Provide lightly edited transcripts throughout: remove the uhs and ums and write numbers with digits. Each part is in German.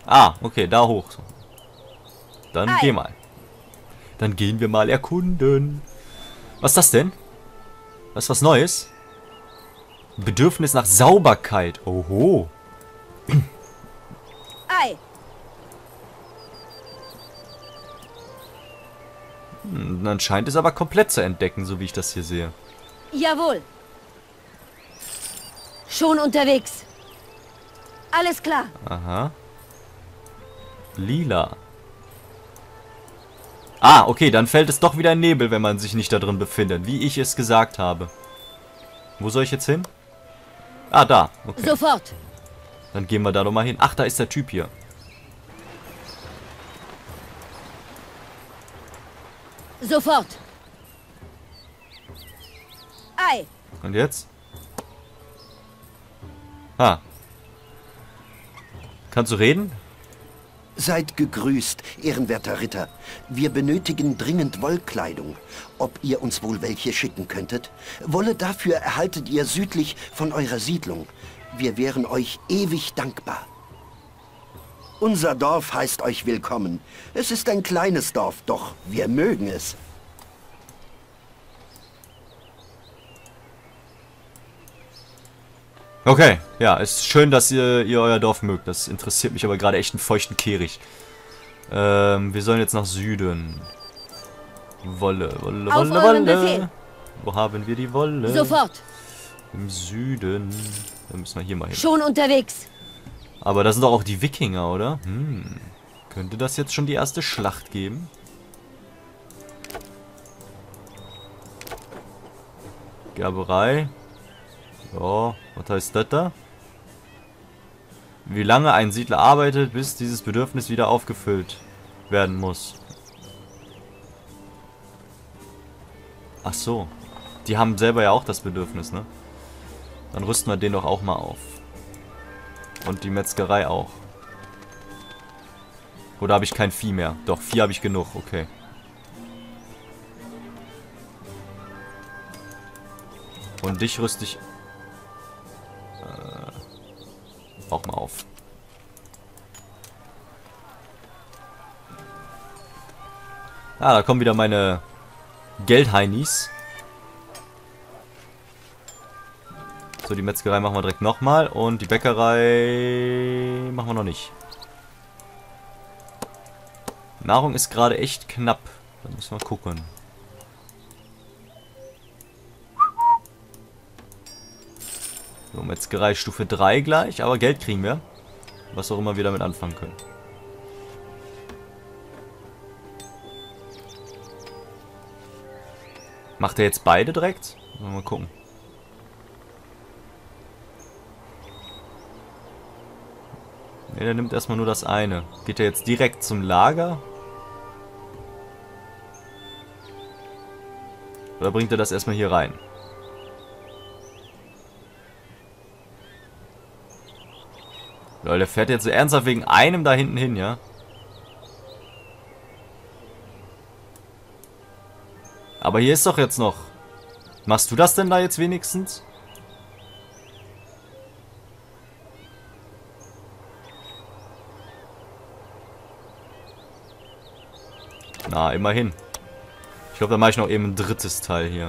Ah, okay, da hoch. Dann Ei. geh mal. Dann gehen wir mal erkunden. Was ist das denn? Was ist was Neues? Bedürfnis nach Sauberkeit. Oho. Ei. Dann scheint es aber komplett zu entdecken, so wie ich das hier sehe. Jawohl. Schon unterwegs. Alles klar. Aha. Lila. Ah, okay, dann fällt es doch wieder in Nebel, wenn man sich nicht da drin befindet, wie ich es gesagt habe. Wo soll ich jetzt hin? Ah, da. Okay. Sofort. Dann gehen wir da doch mal hin. Ach, da ist der Typ hier. Sofort. Ei. Und jetzt? Ah. Kannst du reden? Seid gegrüßt, ehrenwerter Ritter. Wir benötigen dringend Wollkleidung. Ob ihr uns wohl welche schicken könntet? Wolle dafür erhaltet ihr südlich von eurer Siedlung. Wir wären euch ewig dankbar. Unser Dorf heißt euch willkommen. Es ist ein kleines Dorf, doch wir mögen es. Okay, ja, ist schön, dass ihr euer Dorf mögt. Das interessiert mich aber gerade echt einen feuchten Kehricht. Wir sollen jetzt nach Süden. Wolle, Wolle, Auf Wolle, euren Wolle. Befehl. Wo haben wir die Wolle? Sofort. Im Süden. Dann müssen wir hier mal hin. Schon unterwegs. Aber das sind doch auch die Wikinger, oder? Könnte das jetzt schon die erste Schlacht geben? Gerberei. Ja, was heißt das da? Wie lange ein Siedler arbeitet, bis dieses Bedürfnis wieder aufgefüllt werden muss. Ach so. Die haben selber ja auch das Bedürfnis, ne? Dann rüsten wir den doch auch mal auf. Und die Metzgerei auch. Oder habe ich kein Vieh mehr? Doch, Vieh habe ich genug, okay. Und dich rüste ich auch mal auf. Ah, da kommen wieder meine Geldheinis. So, die Metzgerei machen wir direkt nochmal. Und die Bäckerei machen wir noch nicht. Nahrung ist gerade echt knapp. Da müssen wir gucken. So, Metzgerei Stufe 3 gleich. Aber Geld kriegen wir. Was auch immer wir damit anfangen können. Macht er jetzt beide direkt? Mal gucken. Ne, der nimmt erstmal nur das eine. Geht er jetzt direkt zum Lager? Oder bringt er das erstmal hier rein? Leute, der fährt jetzt so ernsthaft wegen einem da hinten hin, ja? Aber hier ist doch jetzt noch... Machst du das denn da jetzt wenigstens? Na, immerhin. Ich glaube, da mache ich noch eben ein drittes Teil hier.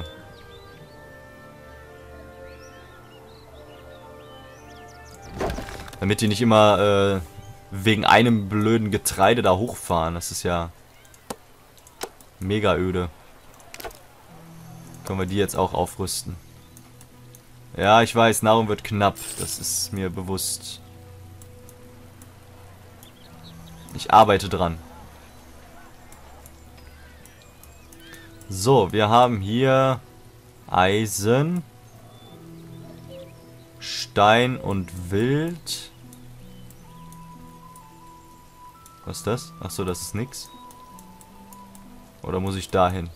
Damit die nicht immer wegen einem blöden Getreide da hochfahren. Das ist ja mega öde. Können wir die jetzt auch aufrüsten. Ja, ich weiß, Nahrung wird knapp. Das ist mir bewusst. Ich arbeite dran. So, wir haben hier Eisen, Stein und Wild. Was ist das? Achso, das ist nix. Oder muss ich dahin?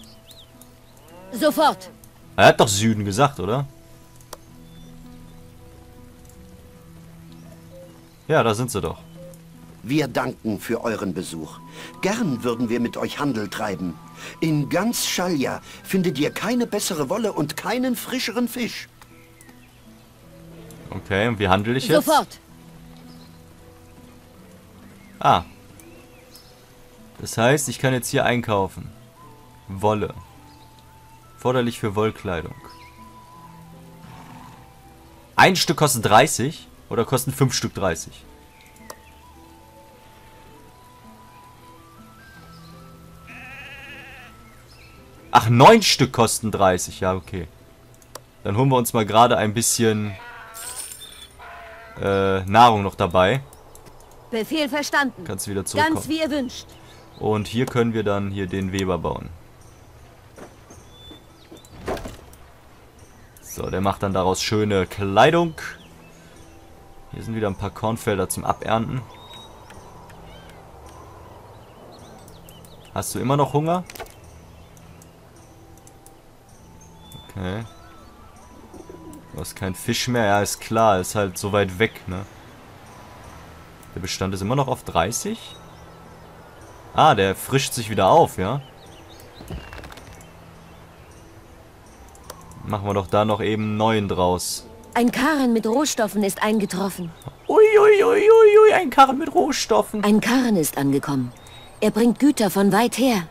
Sofort. Er hat doch Süden gesagt, oder? Ja, da sind sie doch. Wir danken für euren Besuch. Gern würden wir mit euch Handel treiben. In ganz Schalja findet ihr keine bessere Wolle und keinen frischeren Fisch. Okay, und wie handle ich jetzt? Sofort. Ah. Das heißt, ich kann jetzt hier einkaufen. Wolle. Forderlich für Wollkleidung. Ein Stück kostet 30 oder kosten 5 Stück 30? Ach, 9 Stück kosten 30. Ja, okay. Dann holen wir uns mal gerade ein bisschen Nahrung noch dabei. Befehl verstanden. Kannst wieder zurückkommen. Ganz wie ihr wünscht. Und hier können wir dann hier den Weber bauen. So, der macht dann daraus schöne Kleidung. Hier sind wieder ein paar Kornfelder zum Abernten. Hast du immer noch Hunger? Okay. Du hast keinen Fisch mehr. Ja, ist klar. Ist halt so weit weg, ne? Der Bestand ist immer noch auf 30. Ah, der frischt sich wieder auf, ja? Machen wir doch da noch eben einen neuen draus. Ein Karren mit Rohstoffen ist eingetroffen. Uiuiuiui, ein Karren mit Rohstoffen. Ein Karren ist angekommen. Er bringt Güter von weit her.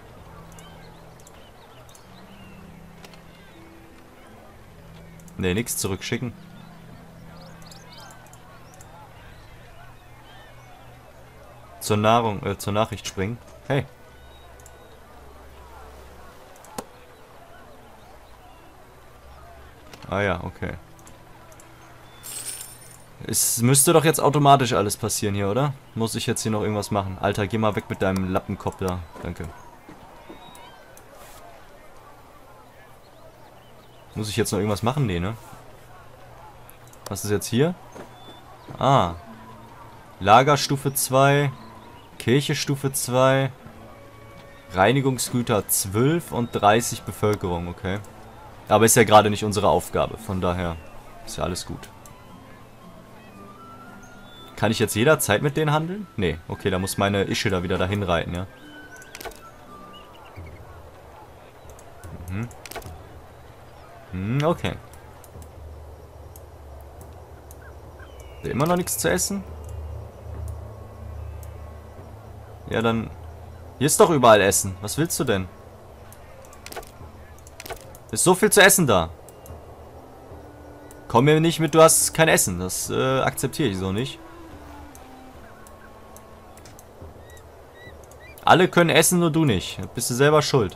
Ne, nichts zurückschicken. Zur Nahrung, zur Nachricht springen. Hey. Ah ja, okay. Es müsste doch jetzt automatisch alles passieren hier, oder? Muss ich jetzt hier noch irgendwas machen? Alter, geh mal weg mit deinem Lappenkopf da. Danke. Muss ich jetzt noch irgendwas machen? Nee, ne? Was ist jetzt hier? Ah. Lagerstufe 2. Kirche Stufe 2. Reinigungsgüter 12 und 30 Bevölkerung, okay. Aber ist ja gerade nicht unsere Aufgabe, von daher ist ja alles gut. Kann ich jetzt jederzeit mit denen handeln? Nee, okay, da muss meine Ische da wieder dahin reiten, ja. Okay. Immer noch nichts zu essen? Ja, dann... Hier ist doch überall Essen. Was willst du denn? Ist so viel zu essen da. Komm mir nicht mit, du hast kein Essen. Das akzeptiere ich so nicht. Alle können essen, nur du nicht. Bist du selber schuld.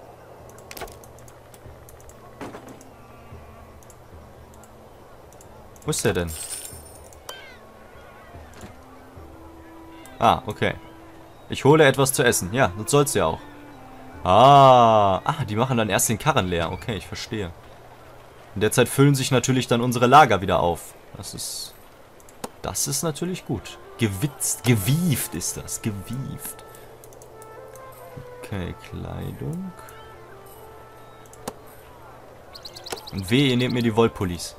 Wo ist der denn? Ah, okay. Ich hole etwas zu essen. Ja, das soll's ja auch. Die machen dann erst den Karren leer. Okay, ich verstehe. In der Zeit füllen sich natürlich dann unsere Lager wieder auf. Das ist natürlich gut. Gewieft ist das. Gewieft. Okay, Kleidung. Und weh, ihr nehmt mir die Wollpullis.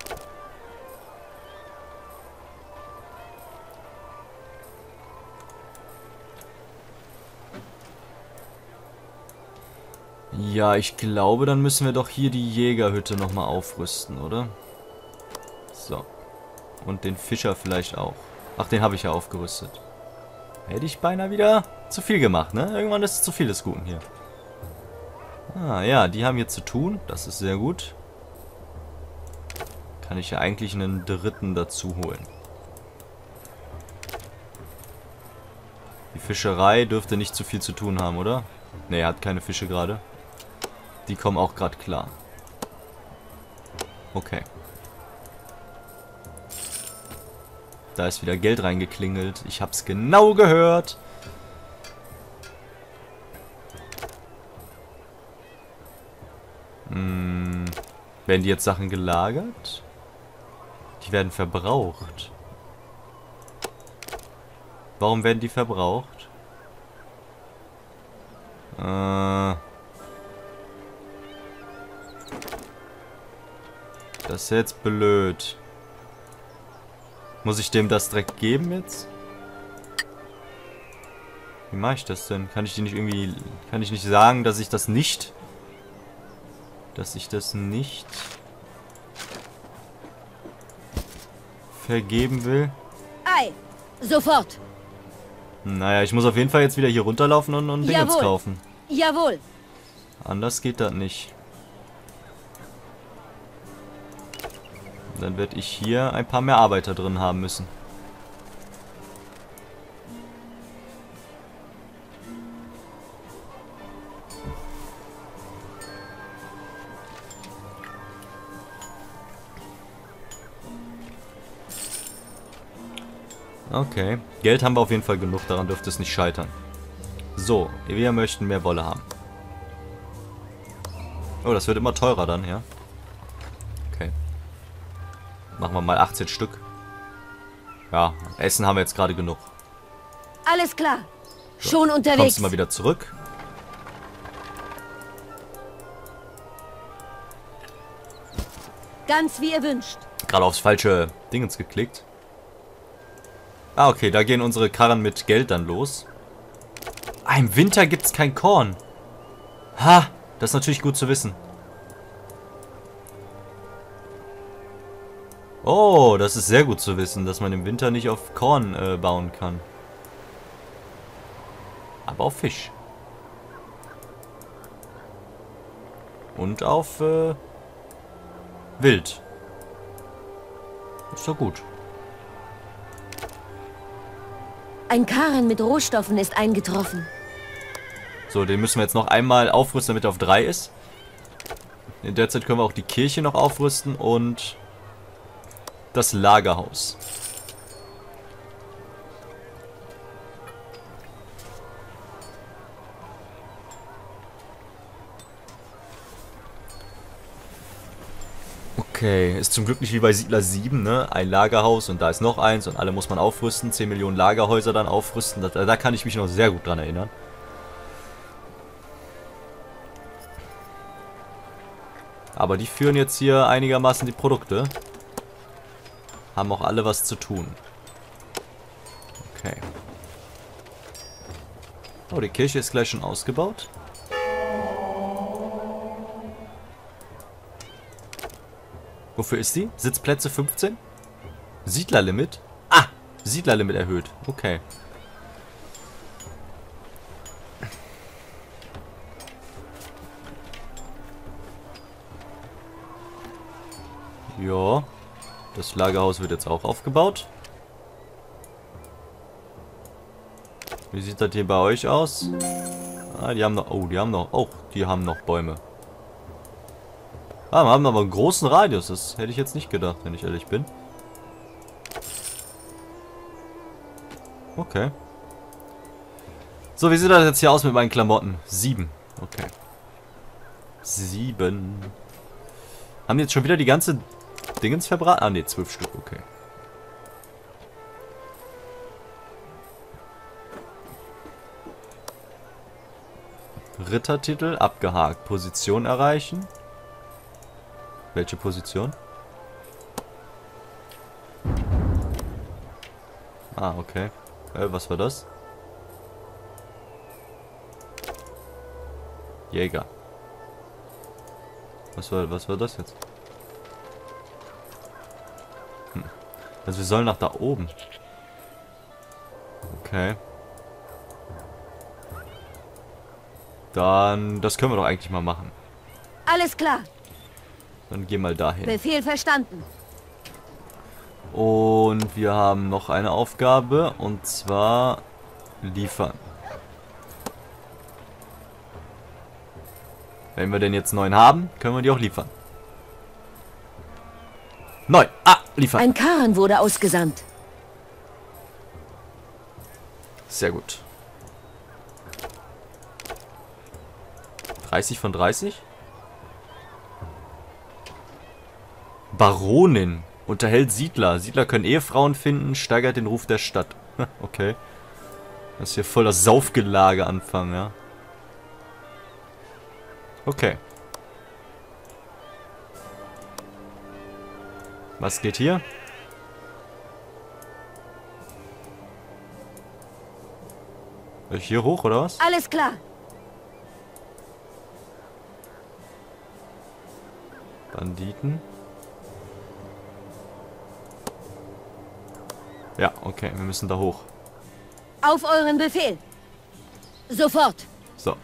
Ja, ich glaube, dann müssen wir doch hier die Jägerhütte nochmal aufrüsten, oder? So. Und den Fischer vielleicht auch. Ach, den habe ich ja aufgerüstet. Hätte ich beinahe wieder zu viel gemacht, ne? Irgendwann ist es zu viel des Guten hier. Ah, ja, die haben hier zu tun. Das ist sehr gut. Kann ich ja eigentlich einen dritten dazu holen. Die Fischerei dürfte nicht zu viel zu tun haben, oder? Ne, er hat keine Fische gerade. Die kommen auch gerade klar. Okay. Da ist wieder Geld reingeklingelt. Ich hab's genau gehört. Werden die jetzt Sachen gelagert? Die werden verbraucht. Warum werden die verbraucht? Das ist jetzt blöd. Muss ich dem das direkt geben jetzt? Wie mache ich das denn? Kann ich die nicht irgendwie... Kann ich nicht sagen, dass ich das nicht... vergeben will? Ei, sofort. Naja, ich muss auf jeden Fall jetzt wieder hier runterlaufen und Dingens Jawohl. kaufen. Jawohl. Anders geht das nicht. Dann werde ich hier ein paar mehr Arbeiter drin haben müssen. Okay. Geld haben wir auf jeden Fall genug, daran dürfte es nicht scheitern. So, wir möchten mehr Wolle haben. Oh, das wird immer teurer dann, ja. Okay. Machen wir mal 18 Stück. Ja, Essen haben wir jetzt gerade genug. Alles klar. So, Schon kommst unterwegs. du mal wieder zurück. Ganz wie ihr wünscht. Gerade aufs falsche Dingens geklickt. Ah, okay, da gehen unsere Karren mit Geld dann los. Ah, im Winter gibt es kein Korn. Ha, das ist natürlich gut zu wissen. Oh, das ist sehr gut zu wissen, dass man im Winter nicht auf Korn bauen kann. Aber auf Fisch. Und auf Wild. Ist doch gut. Ein Karren mit Rohstoffen ist eingetroffen. So, den müssen wir jetzt noch einmal aufrüsten, damit er auf 3 ist. In der Zeit können wir auch die Kirche noch aufrüsten und das Lagerhaus. Okay, ist zum Glück nicht wie bei Siedler 7, ne? Ein Lagerhaus und da ist noch eins und alle muss man aufrüsten. 10 Millionen Lagerhäuser dann aufrüsten. Da kann ich mich noch sehr gut dran erinnern. Aber die führen jetzt hier einigermaßen die Produkte. Haben auch alle was zu tun. Okay. Oh, die Kirche ist gleich schon ausgebaut. Wofür ist die? Sitzplätze 15? Siedlerlimit? Ah! Siedlerlimit erhöht. Okay. Ja. Das Lagerhaus wird jetzt auch aufgebaut. Wie sieht das hier bei euch aus? Ah, die haben noch... Oh, die haben noch... Oh, die haben noch Bäume. Ah, wir haben aber einen großen Radius. Das hätte ich jetzt nicht gedacht, wenn ich ehrlich bin. Okay. So, wie sieht das jetzt hier aus mit meinen Klamotten? 7. Okay. 7. Haben die jetzt schon wieder die ganze Dingens verbraten? Ah, ne, 12 Stück. Okay. Rittertitel abgehakt. Position erreichen. Welche Position? Ah, okay. Was war das? Jäger. Was war das jetzt? Also wir sollen nach da oben. Okay. Dann, das können wir doch eigentlich mal machen. Alles klar. Dann geh mal dahin. Befehl verstanden. Und wir haben noch eine Aufgabe, und zwar liefern. Wenn wir denn jetzt 9 haben, können wir die auch liefern. 9. Ah, liefern. Ein Karren wurde ausgesandt. Sehr gut. 30 von 30? Baronin. Unterhält Siedler. Siedler können Ehefrauen finden, steigert den Ruf der Stadt. Okay. Das ist hier voll das Saufgelage anfangen, ja. Okay. Was geht hier? Hier hoch, oder was? Alles klar. Banditen. Ja, okay, wir müssen da hoch. Auf euren Befehl. Sofort. So.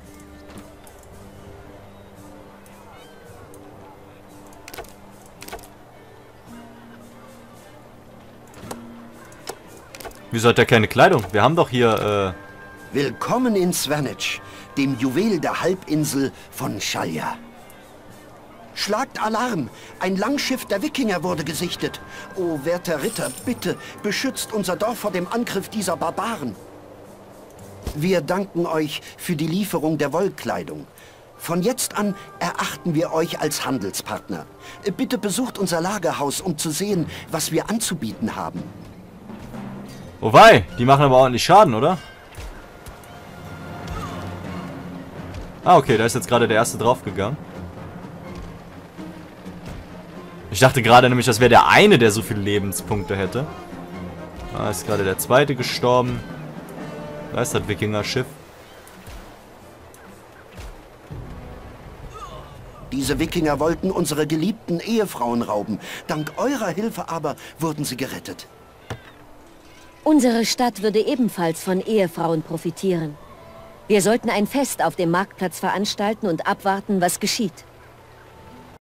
Wieso hat er keine Kleidung? Wir haben doch hier, Willkommen in Svanage, dem Juwel der Halbinsel von Shalya. Schlagt Alarm! Ein Langschiff der Wikinger wurde gesichtet. O werter Ritter, bitte, beschützt unser Dorf vor dem Angriff dieser Barbaren. Wir danken euch für die Lieferung der Wollkleidung. Von jetzt an erachten wir euch als Handelspartner. Bitte besucht unser Lagerhaus, um zu sehen, was wir anzubieten haben. oh wei, die machen aber ordentlich Schaden, oder? Ah, okay, da ist jetzt gerade der erste draufgegangen. Ich dachte gerade nämlich, das wäre der eine, der so viele Lebenspunkte hätte. Da ist gerade der zweite gestorben. Da ist das Wikinger-Schiff. Diese Wikinger wollten unsere geliebten Ehefrauen rauben. Dank eurer Hilfe aber wurden sie gerettet. Unsere Stadt würde ebenfalls von Ehefrauen profitieren. Wir sollten ein Fest auf dem Marktplatz veranstalten und abwarten, was geschieht.